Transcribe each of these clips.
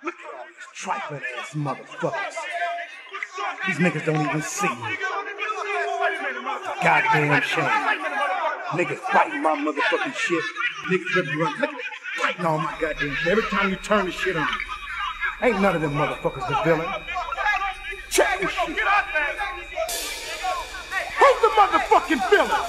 Look at all these trifling ass motherfuckers. These niggas don't even see me. Goddamn shame. Niggas fighting my motherfucking shit. Niggas just run. Look, fighting all my goddamn shit. Every time you turn the shit on. Ain't none of them motherfuckers the villain. Check this shit. Who's the motherfucking villain?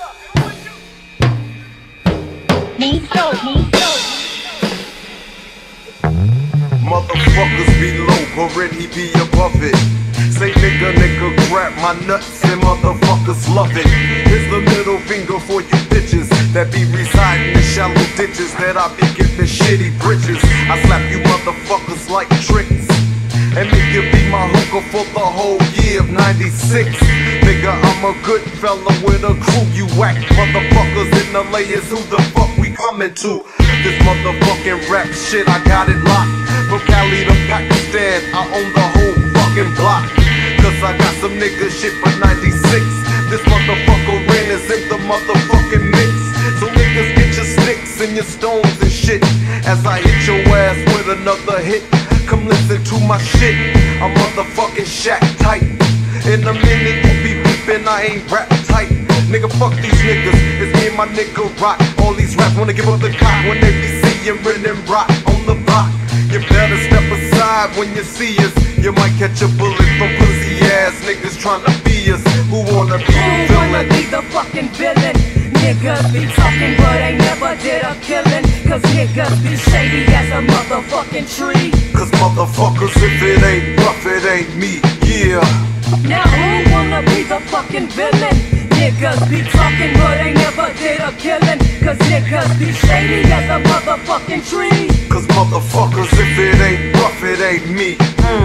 Motherfuckers below, already be above it. Say nigga, grab my nuts and motherfuckers love it. Here's the middle finger for you bitches that be residing in shallow ditches that I be giving shitty bridges. I slap you motherfuckers like tricks and make you be my hooker for the whole year of '96. Nigga, I'm a good fella with a crew. You whack motherfuckers in the layers, who the fuck we coming to? This motherfucking rap shit, I got it locked. From Cali to Pakistan, I own the whole fucking block. Cause I got some nigga shit for '96. This motherfucker ran is in the motherfucking mix. So niggas get your sticks and your stones and shit as I hit your ass with another hit. Come listen to my shit, I'm motherfucking Shack tight. In a minute you be beeping, I ain't rap tight. Nigga, fuck these niggas, it's me and my nigga Rock. All these raps wanna give up the cock when they be seeing Ren and Rock on the block. You better step aside when you see us. You might catch a bullet from pussy ass niggas tryna be us. Who wanna be the villain? Who wanna be the fucking villain? Niggas be talking but they never did a killing. Cause niggas be shady as a motherfucking tree. Cause motherfuckers, if it ain't rough, it ain't me, yeah. Now who wanna be the fucking villain? Niggas be talking but they never did a killing. Cause niggas be shady as a motherfucking tree. Cause motherfuckers, if it ain't rough, it ain't me.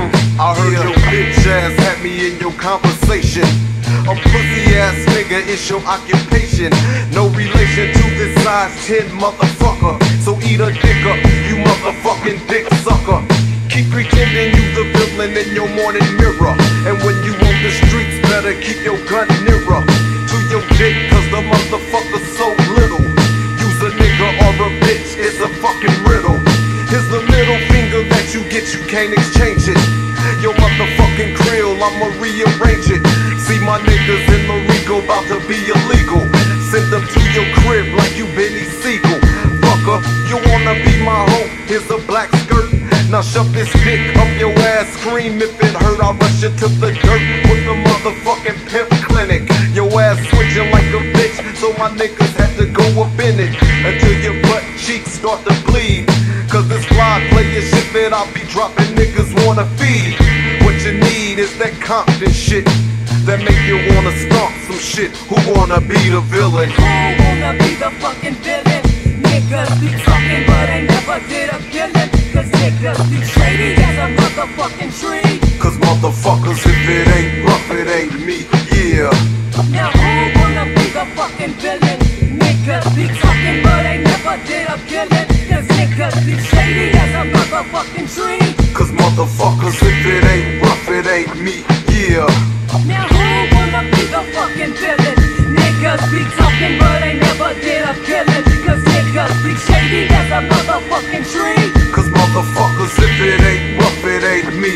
I heard your bitch ass had me in your conversation. A pussy ass nigga is your occupation. No relation to this size 10 motherfucker. So eat a dick up, you motherfucking dick sucker. Keep pretending you the villain in your morning mirror. And when you on the streets, better keep your gun nearer to your dick, cause the motherfucker's so little. Use a nigga or a bitch, it's a fucking riddle. Here's the middle finger that you get, you can't exchange it. Your motherfucking krill, I'ma rearrange it. See my niggas in the Rico about to be illegal. Send them to your crib like you Benny Siegel. Fucker, you wanna be my hoe, here's a black skirt. Now shove this dick up your ass, scream if it hurt. I'll rush you to the dirt with the motherfucking pimp clinic. Your ass switching like a bitch, so my niggas had to go up in it until your butt cheeks start to bleed. Cause this fly player shit that I'll be dropping niggas wanna feed. What you need is that Compton shit that make you wanna stomp some shit. Who wanna be the villain? Who wanna be the fucking villain? Niggas be talking but they never did a killing. Cause niggas be shady as a motherfucking tree. Cause motherfuckers, if it ain't rough, it ain't me, yeah. Now who wanna be the fucking villain? Niggas be talking but they never did a killing. Cause niggas be shady as a motherfucking tree. Cause motherfuckers, if it ain't rough, it ain't me, yeah. Now who wanna be the fucking villain? Niggas be talking but they never did a killing. Cause niggas be shady as a motherfucking tree. Cause motherfuckers, if it ain't rough, it ain't me.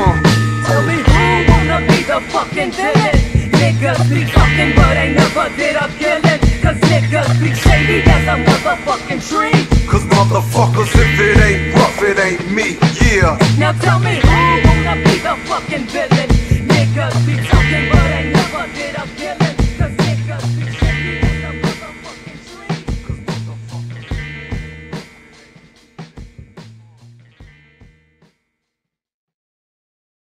Tell me who wanna be the fucking villain? Niggas be talking but they never did a killing. Cause niggas be shady as a motherfucking tree. Cause motherfuckers, if it ain't rough, it ain't me, yeah. Now tell me who wanna be the fucking villain? Niggas be talking